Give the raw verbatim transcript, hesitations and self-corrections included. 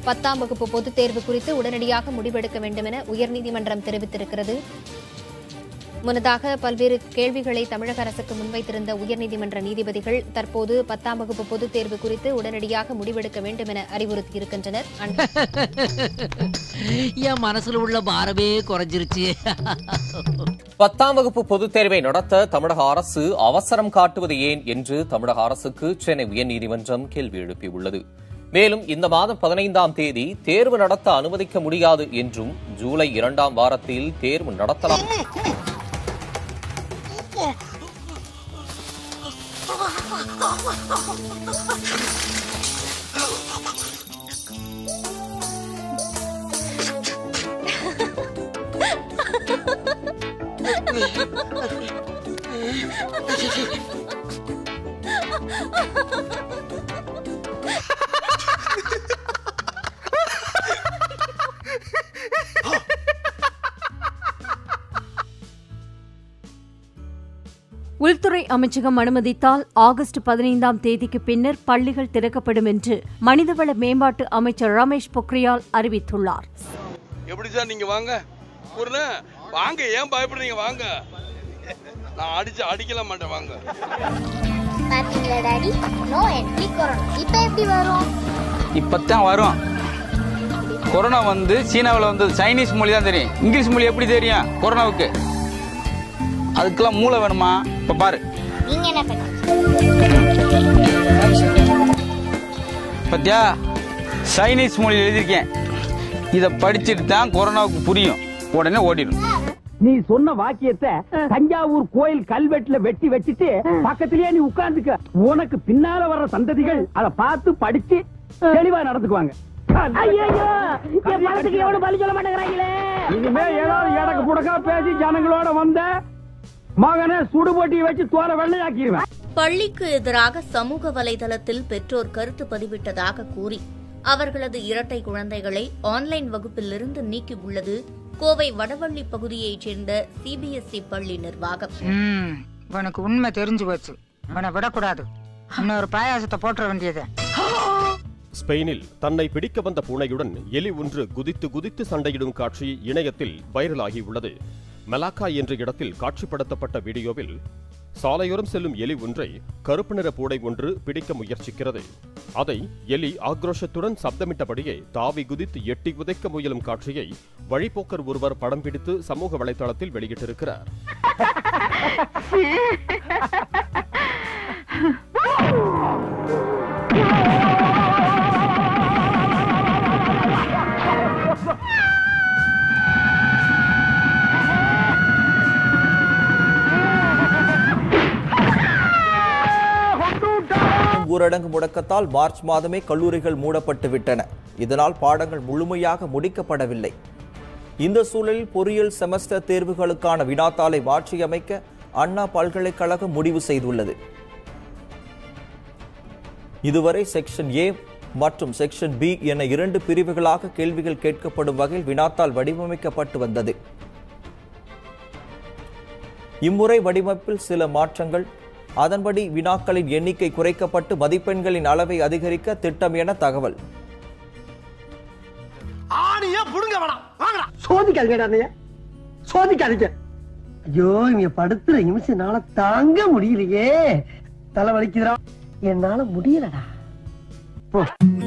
பத்தாம் வகுப்பு பொதுத் தேர்வு குறித்து உடனடியாக முடிவெடுக்க வேண்டும் என உயர்நீதிமன்றம் தெரிவித்திருக்கிறது. முன்னதாக பல்வேறு கேள்விகளை தமிழக அரசுக்கு முன்வைத்திருந்த உயர்நீதிமன்ற நீதிபதிகள் தற்போது பத்தாம் வகுப்பு பொதுத் தேர்வு குறித்து உடனடியாக முடிவெடுக்க வேண்டும் என அறிவுறுத்தியிருக்கின்றனர். என் மனசுல உள்ள பாரமே குறைஞ்சிருச்சு. பத்தாம் வகுப்பு பொதுத் தேர்வை நடத்த தமிழக அரசு அவசரம் காட்டுவது ஏன் என்று தமிழக அரசுக்கு சென்னை உயர்நீதிமன்றம் கேள்வி எழுப்பியுள்ளது. மேலும் இந்த மாதம் பதினைந்தாம் தேதி தேர்வு நடத்த அனுமதிக்க முடியாது என்றும் ஜூலை இரண்டாம் வாரத்தில் தேர்வு நடத்தலாம். உள்துறை அமைச்சகம் அனுமதித்தால் ஆகஸ்ட் பதினைந்தாம் தேதிக்கு பின்னர் பள்ளிகள் திறக்கப்படும் என்று மனிதவள மேம்பாட்டு அமைச்சர் ரமேஷ் பொக்ரியால் அறிவித்துள்ளார். எப்படி சார் நீங்க வாங்க வாங்க, ஏன் பயப்படுறீங்க? வாங்க, நான் அடிச்சு அடிக்கல மாட்டேன். வாங்க. பாத்தீங்களா டாடி, நோ என்ட்ரி கொரோனா. இப்போ எப்படி வரும்? இப்பதான் வரும். கொரோனா வந்து சீனாவில் வந்து சைனீஸ் மொழி தான் தெரியும், இங்கிலீஷ் மொழி எப்படி தெரியும் கொரோனாவுக்கு? அதுக்கெல்லாம் மூளை வேணுமா? இப்ப பாரு, நீங்க என்ன பண்ணீங்க பத்தியா? சைனீஸ் மொழி எழுதியிருக்கேன், இத படிச்சுட்டு தான் கொரோனாவுக்கு புரியும், உடனே ஓடிடும். நீ சொன்ன வாக்கியத்தை தஞ்சாவூர் கோயில் கல்வெட்டுல வெட்டி வச்சுட்டு பக்கத்திலேயே நீ உட்கார்ந்துக்க. உனக்கு பின்னால வர்ற சந்ததிகள் அதை பார்த்து படிச்சு தெளிவா நடந்துக்குவாங்க. இனிமே ஏதாவது எடக்கு புடக்கா பேசி ஜனங்களோட வந்த மகனை சுடுபொட்டியை வச்சு தோற வெள்ளையாக்கிடுவேன். பள்ளிக்கு எதிராக சமூக வலைதளத்தில் பெற்றோர் கருத்து பதிவிட்டதாக கூறி அவர்களது இரட்டை குழந்தைகளை ஆன்லைன் வகுப்பிலிருந்து நீக்கியுள்ளது கோவை வடவள்ளி பகுதியைச் சேர்ந்த சிபிஎஸ்இ பள்ளி நிர்வாகம். உனக்கு உண்மை தெரிஞ்சு போச்சு, உன்னை விடக்கூடாது, இன்னொரு பாயாசத்தை போற்ற வேண்டியது. ஸ்பெயினில் தன்னை பிடிக்க வந்த பூனையுடன் எலி ஒன்று குதித்து குதித்து சண்டையிடும் காட்சி இணையத்தில் வைரலாகியுள்ளது. மலாக்கா என்ற இடத்தில் காட்சிப்படுத்தப்பட்ட வீடியோவில் சாலையோரம் செல்லும் எலி ஒன்றை கருப்பு நிற பூனை ஒன்று பிடிக்க முயற்சிக்கிறது. அதை எலி ஆக்ரோஷத்துடன் சப்தமிட்டபடியே தாவி குதித்து எட்டி உதைக்க முயலும் காட்சியை வழிபோக்கர் ஒருவர் படம் பிடித்து சமூக வலைதளத்தில் வெளியிட்டிருக்கிறார். ஊரடங்கு முடக்கத்தால் மார்ச் மாதமே கல்லூரிகள் மூடப்பட்டு விட்டன. இதனால் பாடங்கள் முழுமையாக முடிக்கப்படவில்லை. இந்த சூழலில் பொறியியல் செமஸ்டர் தேர்வுகளுக்கான வினாத்தாளை மாற்றியமைக்க அண்ணா பல்கலைக்கழகம் முடிவு செய்துள்ளது. இதுவரை செக்ஷன் ஏ மற்றும் செக்ஷன் பி என இரண்டு பிரிவுகளாக கேள்விகள் கேட்கப்படும் வகையில் வினாத்தாள் வடிவமைக்கப்பட்டு வந்தது. இம்முறை வடிவமைப்பில் சில மாற்றங்கள், அதன்படி வினாக்களின் எண்ணிக்கை குறைக்கப்பட்டு மதிப்பெண்களின் அளவை அதிகரிக்க திட்டம் என தகவல். ஐயோ, இங்க படுத்துற நிமிஷம்னால தாங்க முடியலையே, தலை வலிக்குதுடா, என்னால முடியலடா.